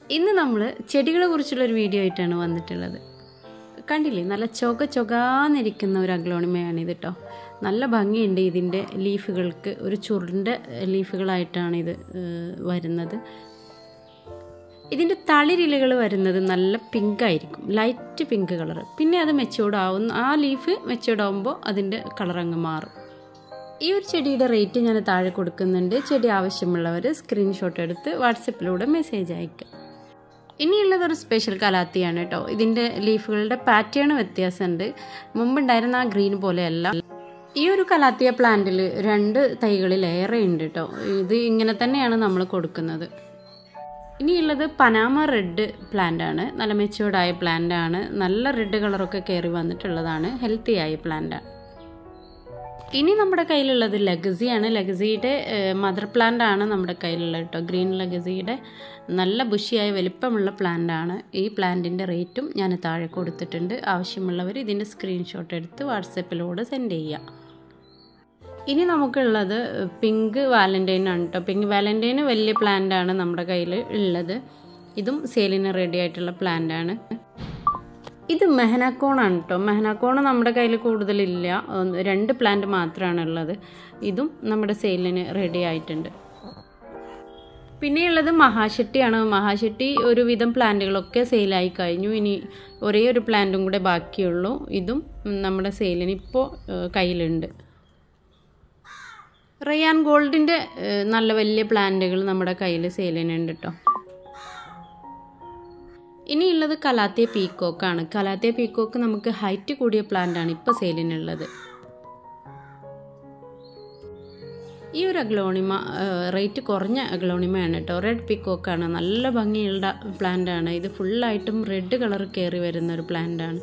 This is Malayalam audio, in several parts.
ഇന്ന് നമ്മൾ ചെടികളെ കുറിച്ചുള്ളൊരു വീഡിയോ ആയിട്ടാണ് വന്നിട്ടുള്ളത്. കണ്ടില്ലേ, നല്ല ചൊകാന്നിരിക്കുന്ന ഒരു അഗ്ലോണിമയാണിത് കേട്ടോ. നല്ല ഭംഗിയുണ്ട്. ഇതിൻ്റെ ലീഫുകൾക്ക് ഒരു ചുരുണ്ട ലീഫുകളായിട്ടാണ് ഇത് വരുന്നത്. ഇതിൻ്റെ തളിരിലകൾ വരുന്നത് നല്ല പിങ്കായിരിക്കും, ലൈറ്റ് പിങ്ക് കളർ. പിന്നെ അത് മെച്ചൂർഡ് ആവുന്ന ആ ലീഫ് മെച്ചൂർഡ് ആവുമ്പോൾ അതിൻ്റെ കളർ അങ്ങ് മാറും. ഈ ഒരു ചെടിയുടെ റേറ്റ് ഞാൻ താഴെ കൊടുക്കുന്നുണ്ട്. ചെടി ആവശ്യമുള്ളവർ സ്ക്രീൻഷോട്ട് എടുത്ത് വാട്സപ്പിലൂടെ മെസ്സേജ് അയക്കുക. ഇനിയുള്ളതൊരു സ്പെഷ്യൽ കലാത്തിയാണ് കേട്ടോ. ഇതിൻ്റെ ലീഫുകളുടെ പാറ്റേൺ വ്യത്യാസമുണ്ട്. മുമ്പുണ്ടായിരുന്ന ആ ഗ്രീൻ പോലെയല്ല. ഈ ഒരു കലാത്തിയ പ്ലാന്റിൽ 2 തൈകളിലേറെ ഉണ്ട് കേട്ടോ. ഇത് ഇങ്ങനെ തന്നെയാണ് നമ്മൾ കൊടുക്കുന്നത്. ഇനിയുള്ളത് പനാമ റെഡ് പ്ലാന്റ് ആണ്. നല്ല മെച്ചുവേർഡായ പ്ലാന്റ് ആണ്. നല്ല റെഡ് കളറൊക്കെ കയറി വന്നിട്ടുള്ളതാണ്. ഹെൽത്തി ആയ പ്ലാന്റാണ്. ഇനി നമ്മുടെ കയ്യിലുള്ളത് ലെഗസിയാണ്. ലെഗസിയുടെ മദർ പ്ലാന്റ് ആണ് നമ്മുടെ കയ്യിലുള്ളത് കേട്ടോ. ഗ്രീൻ ലെഗസിയുടെ നല്ല ബുഷിയായ വലിപ്പമുള്ള പ്ലാന്റ് ആണ്. ഈ പ്ലാന്റിൻ്റെ റേറ്റും ഞാൻ താഴെ കൊടുത്തിട്ടുണ്ട്. ആവശ്യമുള്ളവർ ഇതിൻ്റെ സ്ക്രീൻഷോട്ട് എടുത്ത് വാട്സപ്പിലൂടെ സെൻഡ് ചെയ്യുക. ഇനി നമുക്കുള്ളത് പിങ്ക് വാലന്റൈൻ ആണ് കേട്ടോ. പിങ്ക് വാലന്റൈന് വലിയ പ്ലാന്റ് ആണ് നമ്മുടെ കയ്യിൽ ഉള്ളത്. ഇതും സെയിലിന് റെഡി ആയിട്ടുള്ള പ്ലാന്റ് ആണ്. ഇത് മെഹനാക്കോണാണ് കേട്ടോ. മെഹനാക്കോൺ നമ്മുടെ കയ്യിൽ കൂടുതലില്ല, 2 പ്ലാന്റ് മാത്രമാണ് ഉള്ളത്. ഇതും നമ്മുടെ സെയിലിന് റെഡി ആയിട്ടുണ്ട്. പിന്നെയുള്ളത് മഹാശെട്ടിയാണ്. മഹാശെട്ടി ഒരുവിധം പ്ലാന്റുകളൊക്കെ സെയിലായി കഴിഞ്ഞു. ഇനി ഒരേ ഒരു പ്ലാന്റും കൂടെ ബാക്കിയുള്ളൂ. ഇതും നമ്മുടെ സെയിലിന് ഇപ്പോൾ കയ്യിലുണ്ട്. റയാൻ ഗോൾഡിൻ്റെ നല്ല വലിയ പ്ലാന്റുകൾ നമ്മുടെ കയ്യിൽ സെയിലിനുണ്ട് കേട്ടോ. ഇനിയുള്ളത് കലാത്തിയ പീക്കോക്കാണ്. കലാത്തിയ പീക്കോക്ക് നമുക്ക് ഹൈറ്റ് കൂടിയ പ്ലാന്റാണ് ഇപ്പോൾ സെയിലിനുള്ളത്. ഈ ഒരു അഗ്ലോണിമ റേറ്റ് കുറഞ്ഞ അഗ്ലോണിമയാണ് കേട്ടോ. റെഡ് പീക്കോക്കാണ്. നല്ല ഭംഗിയുള്ള പ്ലാന്റാണ്. ഇത് ഫുള്ളായിട്ടും റെഡ് കളർ കയറി വരുന്ന ഒരു പ്ലാന്റാണ്.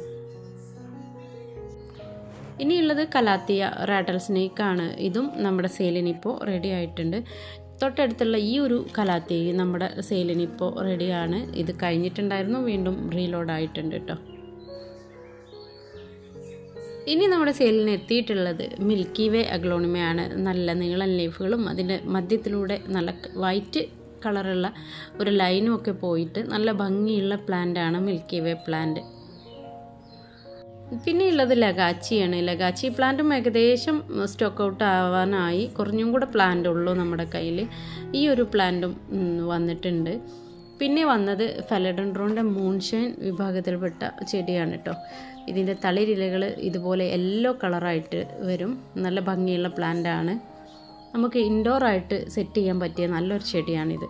ഇനിയുള്ളത് കലാത്തിയ റാറ്റൽ സ്നേക്കാണ്. ഇതും നമ്മുടെ സെയിലിനിപ്പോൾ റെഡി ആയിട്ടുണ്ട്. തൊട്ടടുത്തുള്ള ഈ ഒരു കലാത്തി നമ്മുടെ സെയിലിനിപ്പോൾ റെഡിയാണ്. ഇത് കഴിഞ്ഞിട്ടുണ്ടായിരുന്നു, വീണ്ടും റീലോഡ് ആയിട്ടുണ്ട് കേട്ടോ. ഇനി നമ്മുടെ സെയിലിന് എത്തിയിട്ടുള്ളത് മിൽക്കി വേ അഗ്ലോണിമയാണ്. നല്ല നീളൻ ലീഫുകളും അതിൻ്റെ മധ്യത്തിലൂടെ നല്ല വൈറ്റ് കളറുള്ള ഒരു ലൈനും ഒക്കെ പോയിട്ട് നല്ല ഭംഗിയുള്ള പ്ലാന്റാണ് മിൽക്കി വേ പ്ലാന്റ്. പിന്നെയുള്ളത് ലഗാച്ചിയാണ്. ലഗാച്ചി പ്ലാന്റും ഏകദേശം സ്റ്റോക്ക് ഔട്ട് ആവാനായി. കുറഞ്ഞും കൂടെ പ്ലാന്റ് ഉള്ളൂ നമ്മുടെ കയ്യിൽ. ഈ ഒരു പ്ലാന്റും വന്നിട്ടുണ്ട്. പിന്നെ വന്നത് ഫെലഡൻഡ്രോണിൻ്റെ മൂൺഷൈൻ വിഭാഗത്തിൽപ്പെട്ട ചെടിയാണ് കേട്ടോ. ഇതിൻ്റെ തളിരിലകൾ ഇതുപോലെ യെല്ലോ കളറായിട്ട് വരും. നല്ല ഭംഗിയുള്ള പ്ലാന്റാണ്. നമുക്ക് ഇൻഡോറായിട്ട് സെറ്റ് ചെയ്യാൻ പറ്റിയ നല്ലൊരു ചെടിയാണിത്.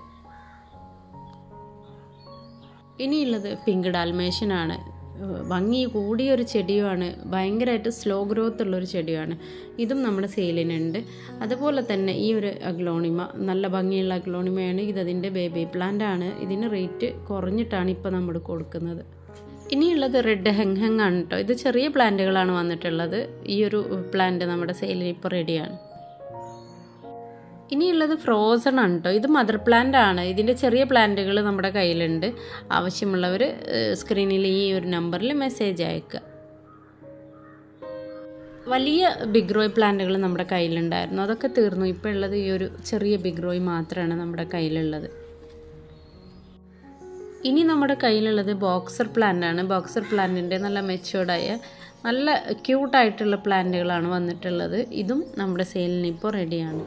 ഇനിയുള്ളത് പിങ്ക് ഡാൽമേഷ്യനാണ്. ഭംഗി കൂടിയൊരു ചെടിയുമാണ്. ഭയങ്കരമായിട്ട് സ്ലോ ഗ്രോത്ത് ഉള്ളൊരു ചെടിയാണ്. ഇതും നമ്മുടെ സെയിലിനുണ്ട്. അതുപോലെ തന്നെ ഈ ഒരു അഗ്ലോണിമ നല്ല ഭംഗിയുള്ള അഗ്ലോണിമയാണ്. ഇതതിൻ്റെ ബേബി പ്ലാന്റ് ആണ്. ഇതിന് റേറ്റ് കുറഞ്ഞിട്ടാണ് ഇപ്പോൾ നമ്മൾ കൊടുക്കുന്നത്. ഇനിയുള്ളത് റെഡ് ഹെങ് ആണ് കേട്ടോ. ഇത് ചെറിയ പ്ലാന്റുകളാണ് വന്നിട്ടുള്ളത്. ഈ ഒരു പ്ലാന്റ് നമ്മുടെ സെയിലിന് ഇപ്പോൾ റെഡിയാണ്. ഇനിയുള്ളത് ഫ്രോസൺ ആണ് കേട്ടോ. ഇത് മദർ പ്ലാന്റ് ആണ്. ഇതിൻ്റെ ചെറിയ പ്ലാന്റുകൾ നമ്മുടെ കയ്യിലുണ്ട്. ആവശ്യമുള്ളവർ സ്ക്രീനിൽ ഈ ഒരു നമ്പറിൽ മെസ്സേജ് അയക്കുക. വലിയ ബിഗ് റോയ് പ്ലാന്റുകൾ നമ്മുടെ കയ്യിലുണ്ടായിരുന്നു, അതൊക്കെ തീർന്നു. ഇപ്പോൾ ഉള്ളത് ഈ ഒരു ചെറിയ ബിഗ് റോയ് മാത്രമാണ് നമ്മുടെ കയ്യിലുള്ളത്. ഇനി നമ്മുടെ കയ്യിലുള്ളത് ബോക്സർ പ്ലാന്റ് ആണ്. ബോക്സർ പ്ലാന്റിൻ്റെ നല്ല മെച്ചുവേർഡായ നല്ല ക്യൂട്ടായിട്ടുള്ള പ്ലാന്റുകളാണ് വന്നിട്ടുള്ളത്. ഇതും നമ്മുടെ സെയിലിന് ഇപ്പോൾ റെഡിയാണ്.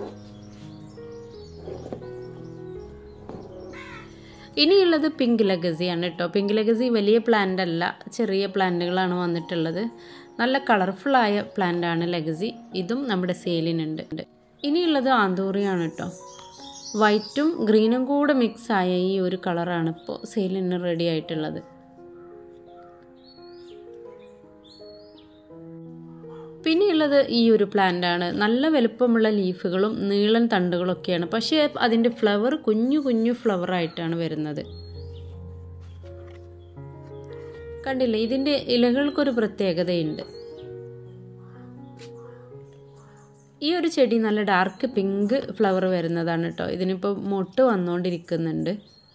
ഇനിയുള്ളത് പിങ്ക് ലെഗസിയാണ് കേട്ടോ. പിങ്ക് ലെഗസി വലിയ പ്ലാന്റ് അല്ല, ചെറിയ പ്ലാന്റുകളാണ് വന്നിട്ടുള്ളത്. നല്ല കളർഫുള്ളായ പ്ലാന്റാണ് ലെഗസി. ഇതും നമ്മുടെ സെയിലിനുണ്ട്. ഇനിയുള്ളത് ആന്തൂറിയാണ് കേട്ടോ. വൈറ്റും ഗ്രീനും കൂടെ മിക്സ് ആയ ഈ ഒരു കളറാണ് ഇപ്പോൾ സെയിലിന് റെഡി ആയിട്ടുള്ളത്. പിന്നെയുള്ളത് ഈ ഒരു പ്ലാന്റാണ്. നല്ല വലുപ്പമുള്ള ലീഫുകളും നീളൻ തണ്ടുകളൊക്കെയാണ്. പക്ഷേ അതിൻ്റെ ഫ്ലവർ കുഞ്ഞു ഫ്ലവറായിട്ടാണ് വരുന്നത്. കണ്ടില്ലേ, ഇതിൻ്റെ ഇലകൾക്കൊരു പ്രത്യേകതയുണ്ട്. ഈ ഒരു ചെടി നല്ല ഡാർക്ക് പിങ്ക് ഫ്ലവർ വരുന്നതാണ് കേട്ടോ. ഇതിനിപ്പോൾ മൊട്ട് വന്നുകൊണ്ടിരിക്കുന്നുണ്ട്.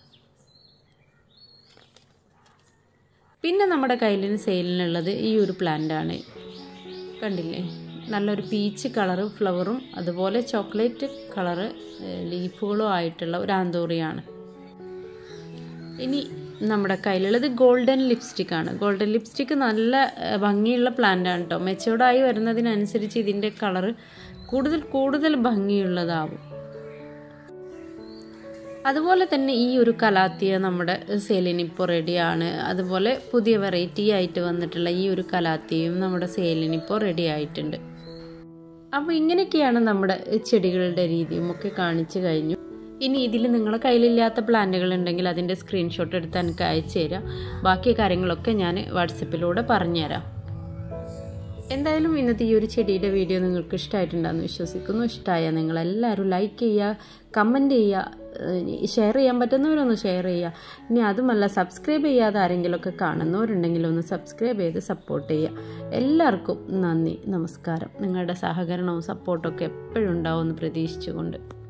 പിന്നെ നമ്മുടെ കയ്യിൽ സെയിലിനുള്ളത് ഈ ഒരു പ്ലാന്റാണ്. കണ്ടില്ലേ, നല്ലൊരു പീച്ച് കളറ് ഫ്ലവറും അതുപോലെ ചോക്ലേറ്റ് കളറ് ലീഫുകളും ആയിട്ടുള്ള ഒരു ആന്തൂറിയാണ്. ഇനി നമ്മുടെ കയ്യിലുള്ളത് ഗോൾഡൻ ലിപ്സ്റ്റിക്കാണ്. ഗോൾഡൻ ലിപ്സ്റ്റിക്ക് നല്ല ഭംഗിയുള്ള പ്ലാന്റാണ് കേട്ടോ. മെച്ചോർഡായി വരുന്നതിനനുസരിച്ച് ഇതിൻ്റെ കളറ് കൂടുതൽ ഭംഗിയുള്ളതാവും. അതുപോലെ തന്നെ ഈ ഒരു കലാത്തിയ നമ്മുടെ സെയിലിനിപ്പോൾ റെഡിയാണ്. അതുപോലെ പുതിയ വെറൈറ്റി ആയിട്ട് വന്നിട്ടുള്ള ഈ ഒരു കലാത്തിയും നമ്മുടെ സെയിലിനിപ്പോൾ റെഡി ആയിട്ടുണ്ട്. അപ്പോൾ ഇങ്ങനെയൊക്കെയാണ് നമ്മുടെ ചെടികളുടെ രീതിയും ഒക്കെ കാണിച്ചു കഴിഞ്ഞു. ഇനി ഇതിൽ നിങ്ങളുടെ കയ്യിലില്ലാത്ത പ്ലാന്റുകൾ ഉണ്ടെങ്കിൽ അതിൻ്റെ സ്ക്രീൻഷോട്ട് എടുത്ത് എനിക്ക് അയച്ചു തരാം. ബാക്കി കാര്യങ്ങളൊക്കെ ഞാൻ വാട്സപ്പിലൂടെ പറഞ്ഞുതരാം. എന്തായാലും ഇന്നത്തെ ഈ ഒരു ചെടിയുടെ വീഡിയോ നിങ്ങൾക്ക് ഇഷ്ടമായിട്ടുണ്ടെന്ന് വിശ്വസിക്കുന്നു. ഇഷ്ടമായാൽ നിങ്ങളെല്ലാവരും ലൈക്ക് ചെയ്യുക, കമൻറ്റ് ചെയ്യുക, ഷെയർ ചെയ്യാൻ പറ്റുന്നവരൊന്ന് ഷെയർ ചെയ്യുക. ഇനി അതുമല്ല സബ്സ്ക്രൈബ് ചെയ്യാതെ ആരെങ്കിലുമൊക്കെ കാണുന്നവരുണ്ടെങ്കിൽ ഒന്ന് സബ്സ്ക്രൈബ് ചെയ്ത് സപ്പോർട്ട് ചെയ്യുക. എല്ലാവർക്കും നന്ദി, നമസ്കാരം. നിങ്ങളുടെ സഹകരണവും സപ്പോർട്ടൊക്കെ എപ്പോഴും ഉണ്ടാവുമെന്ന് പ്രതീക്ഷിച്ചുകൊണ്ട്